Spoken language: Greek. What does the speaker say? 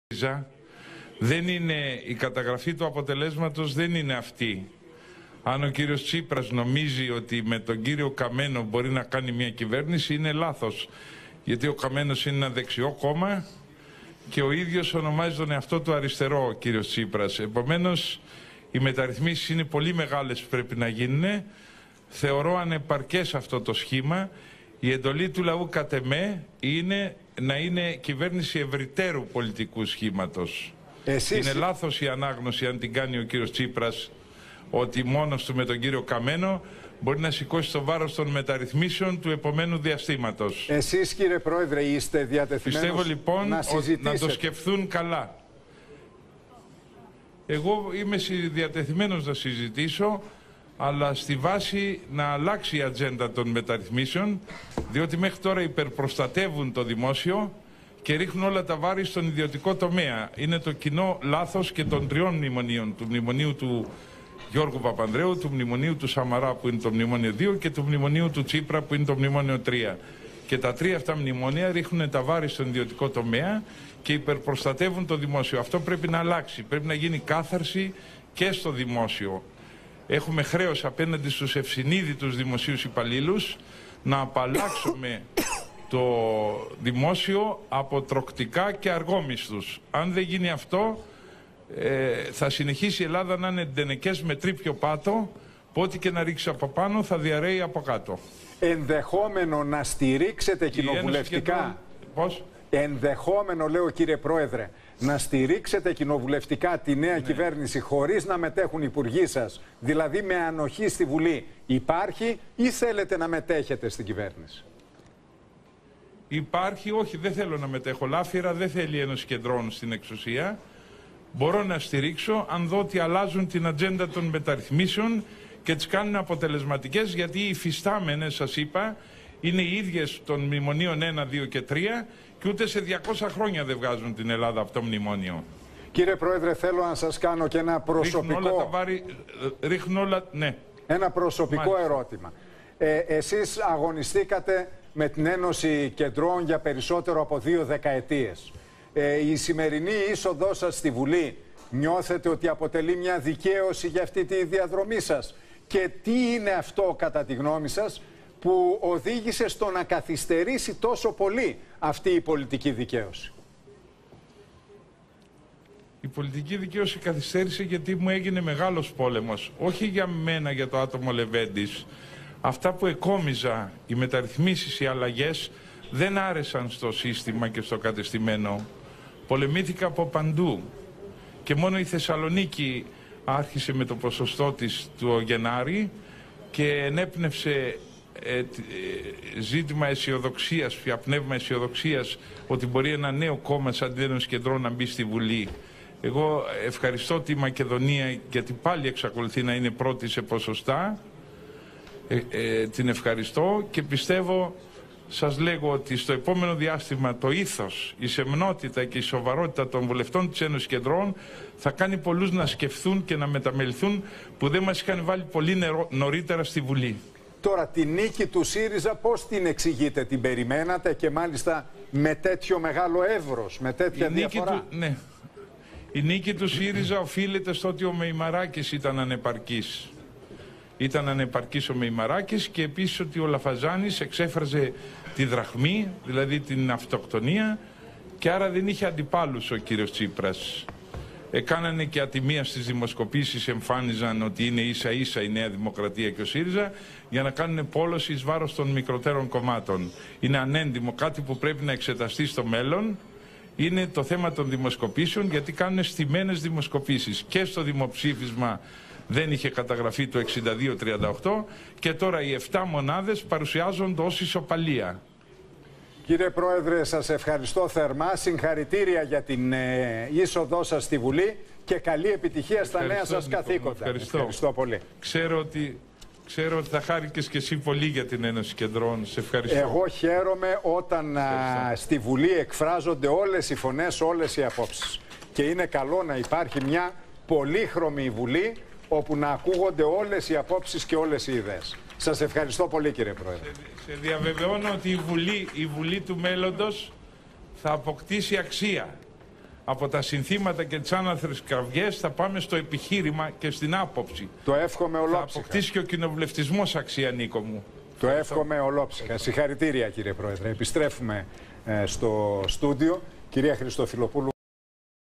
δεν είναι, η καταγραφή του αποτελέσματος δεν είναι αυτή. Αν ο κύριος Τσίπρας νομίζει ότι με τον κύριο Καμένο μπορεί να κάνει μια κυβέρνηση, είναι λάθος. Γιατί ο Καμένος είναι ένα δεξιό κόμμα και ο ίδιος ονομάζει τον εαυτό του αριστερό, ο κύριος Τσίπρας. Επομένως, οι μεταρρυθμίσεις είναι πολύ μεγάλες που πρέπει να γίνουν. Θεωρώ ανεπαρκές αυτό το σχήμα. Η εντολή του λαού κατ' εμέ είναι να είναι κυβέρνηση ευρυτέρου πολιτικού σχήματος. Είναι λάθος η ανάγνωση, αν την κάνει ο κύριος Τσίπρας, ότι μόνος του με τον κύριο Καμένο μπορεί να σηκώσει το βάρος των μεταρρυθμίσεων του επομένου διαστήματος. Εσείς, κύριε Πρόεδρε, είστε διατεθειμένος? Πιστεύω λοιπόν να το σκεφτούν καλά. Εγώ είμαι διατεθειμένος να συζητήσω, αλλά στη βάση να αλλάξει η ατζέντα των μεταρρυθμίσεων, διότι μέχρι τώρα υπερπροστατεύουν το δημόσιο και ρίχνουν όλα τα βάρη στον ιδιωτικό τομέα. Είναι το κοινό λάθος και των τριών μνημονίων, του μνημονίου του Γιώργου Παπανδρέου, του μνημονίου του Σαμαρά που είναι το μνημόνιο 2 και του μνημονίου του Τσίπρα που είναι το μνημόνιο 3. Και τα τρία αυτά μνημόνια ρίχνουν τα βάρη στον ιδιωτικό τομέα και υπερπροστατεύουν το δημόσιο. Αυτό πρέπει να αλλάξει. Πρέπει να γίνει κάθαρση και στο δημόσιο. Έχουμε χρέος απέναντι στους ευσυνείδητους δημοσίους υπαλλήλους να απαλλάξουμε το δημόσιο από τροκτικά και αργόμισθους. Αν δεν γίνει αυτό, θα συνεχίσει η Ελλάδα να είναι ντενεκές με τρίπιο πάτο, που ό,τι και να ρίξει από πάνω θα διαρρέει από κάτω. Ενδεχόμενο να στηρίξετε κοινοβουλευτικά. Πώς? Ενδεχόμενο, λέω, κύριε Πρόεδρε, να στηρίξετε κοινοβουλευτικά τη νέα κυβέρνηση χωρίς να μετέχουν οι υπουργοί σας, δηλαδή με ανοχή στη Βουλή, υπάρχει ή θέλετε να μετέχετε στην κυβέρνηση? Υπάρχει, όχι, δεν θέλω να μετέχω λάφυρα, δεν θέλει η Ένωση Κεντρών στην εξουσία. Μπορώ να στηρίξω αν δω ότι αλλάζουν την ατζέντα των μεταρρυθμίσεων και τις κάνουν αποτελεσματικές, γιατί οι υφιστάμενες, σας είπα, είναι οι ίδιες των μνημονίων 1, 2 και 3 και ούτε σε 200 χρόνια δεν βγάζουν την Ελλάδα από το μνημόνιο. Κύριε Πρόεδρε, θέλω να σας κάνω και ένα προσωπικό... Ρίχνουν όλα τα βάρη, ρίχνουν όλα... Ναι. Ένα προσωπικό ερώτημα. Εσείς αγωνιστήκατε με την Ένωση Κεντρών για περισσότερο από 2 δεκαετίες. Η σημερινή είσοδό σας στη Βουλή, νιώθετε ότι αποτελεί μια δικαίωση για αυτή τη διαδρομή σας? Και τι είναι αυτό, κατά τη γνώμη σας, που οδήγησε στο να καθυστερήσει τόσο πολύ αυτή η πολιτική δικαίωση? Η πολιτική δικαίωση καθυστέρησε γιατί μου έγινε μεγάλος πόλεμος. Όχι για μένα, για το άτομο Λεβέντης. Αυτά που εκόμιζα, οι μεταρρυθμίσεις, οι αλλαγές, δεν άρεσαν στο σύστημα και στο κατεστημένο. Πολεμήθηκα από παντού. Και μόνο η Θεσσαλονίκη άρχισε με το ποσοστό της του Γενάρη και ενέπνευσε ζήτημα αισιοδοξίας, πια πνεύμα αισιοδοξίας, ότι μπορεί ένα νέο κόμμα σαν την Ένωση Κεντρών να μπει στη Βουλή. Εγώ ευχαριστώ τη Μακεδονία, γιατί πάλι εξακολουθεί να είναι πρώτη σε ποσοστά. Την ευχαριστώ και πιστεύω, σας λέγω, ότι στο επόμενο διάστημα το ήθος, η σεμνότητα και η σοβαρότητα των βουλευτών της Ένωσης Κεντρών θα κάνει πολλούς να σκεφτούν και να μεταμεληθούν, που δεν μας είχαν βάλει πολύ νωρίτερα στη Βουλή. Τώρα, τη νίκη του ΣΥΡΙΖΑ πώς την εξηγείτε? Την περιμένατε και μάλιστα με τέτοιο μεγάλο εύρος, με τέτοια διαφορά? Ναι. Η νίκη του ΣΥΡΙΖΑ οφείλεται στο ότι ο Μεϊμαράκης ήταν ανεπαρκής. Ήταν ανεπαρκής ο Μεϊμαράκης και επίσης ότι ο Λαφαζάνης εξέφραζε τη δραχμή, δηλαδή την αυτοκτονία, και άρα δεν είχε αντιπάλους ο κύριος Τσίπρας. Κάνανε και ατιμία στις δημοσκοπήσεις, εμφάνιζαν ότι είναι ίσα ίσα η Νέα Δημοκρατία και ο ΣΥΡΙΖΑ, για να κάνουν πόλωση εις βάρος των μικροτέρων κομμάτων. Είναι ανέντιμο, κάτι που πρέπει να εξεταστεί στο μέλλον. Είναι το θέμα των δημοσκοπήσεων, γιατί κάνουν στημένες δημοσκοπήσεις. Και στο δημοψήφισμα δεν είχε καταγραφεί το 62-38 και τώρα οι 7 μονάδες παρουσιάζονται ως ισοπαλία. Κύριε Πρόεδρε, σας ευχαριστώ θερμά. Συγχαρητήρια για την είσοδό σας στη Βουλή και καλή επιτυχία στα νέα σας καθήκοντα. Ευχαριστώ πολύ. Ξέρω ότι θα χάρηκες και εσύ πολύ για την Ένωση Κεντρών. Σε ευχαριστώ. Εγώ χαίρομαι όταν στη Βουλή εκφράζονται όλες οι φωνές, όλες οι απόψεις. Και είναι καλό να υπάρχει μια πολύχρωμη Βουλή, όπου να ακούγονται όλες οι απόψεις και όλες οι ιδέες. Σας ευχαριστώ πολύ, κύριε Πρόεδρε. Σε διαβεβαιώνω ότι η Βουλή του μέλλοντος θα αποκτήσει αξία. από τα συνθήματα και τις άναθρες κραυγές θα πάμε στο επιχείρημα και στην άποψη. Το εύχομαι ολόψυχα. Θα αποκτήσει και ο κοινοβουλευτισμός αξία, Νίκο μου. Το εύχομαι ολόψυχα. Συγχαρητήρια, κύριε Πρόεδρε. Επιστρέφουμε στο στούντιο. Κυρία Χριστοφιλοπούλου.